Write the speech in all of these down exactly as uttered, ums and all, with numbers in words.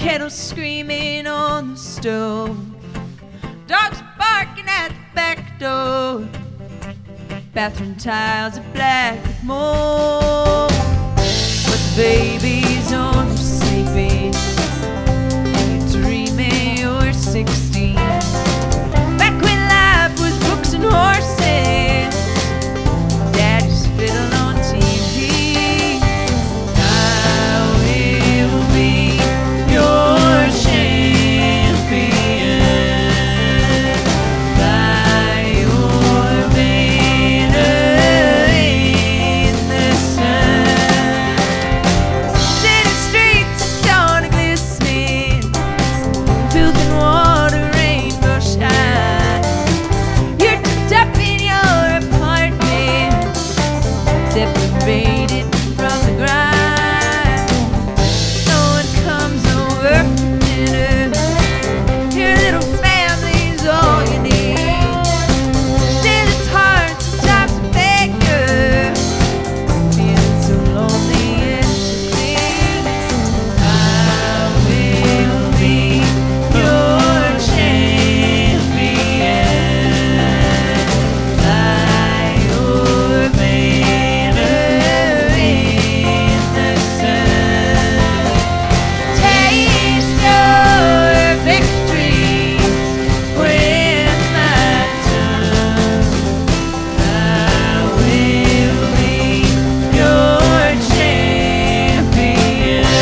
kettle screaming on the stove, dogs barking at the back door, bathroom tiles are black with mold, but the baby's only sleeping, and you're dreaming you're sixteen. Back when life was books and horses, daddy's fiddle on T V. I will be your champion. Fly your banner in the sun. City streets dawn glistening, filth and water, rainbow shine. You're tucked up in your apartment, separated from the grind. No one comes over for dinner. Your little family's all you need. Still, it's hard sometimes to figure, feeling so lonely and so clean. I will be your champion. Fly your banner in the sun. Taste your victories with my tongue. I will be your champion.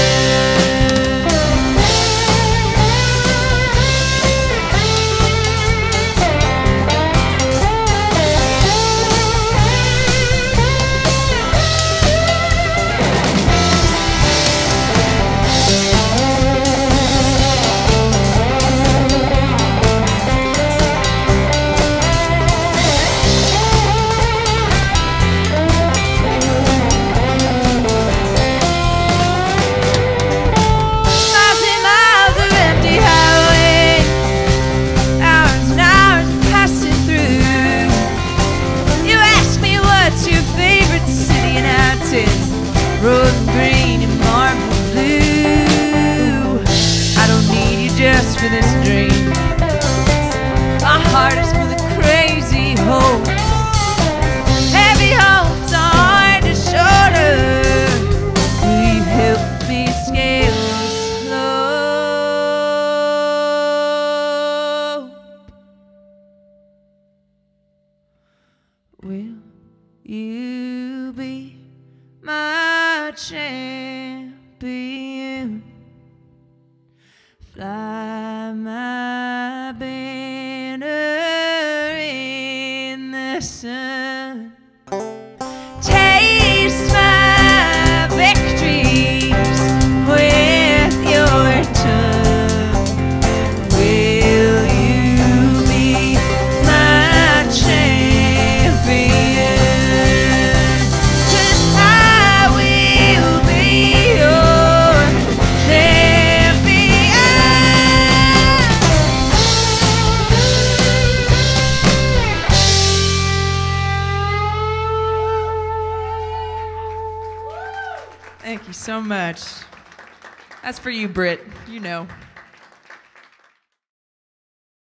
Miles and miles of empty highway, hours and hours of passing through. You ask me what's your favorite city, and I tell you, road and green and marble blue. I don't need you just for this dream. My heart is full of crazy hopes. Heavy hopes are hard to shoulder. Will you help me scale the slope? Will you be my champion? Fly my banner in the sun. Taste my victories with your tongue. Will you be my champion? 'Cause I will be your champion. Thank you so much. That's for you, Britt. You know.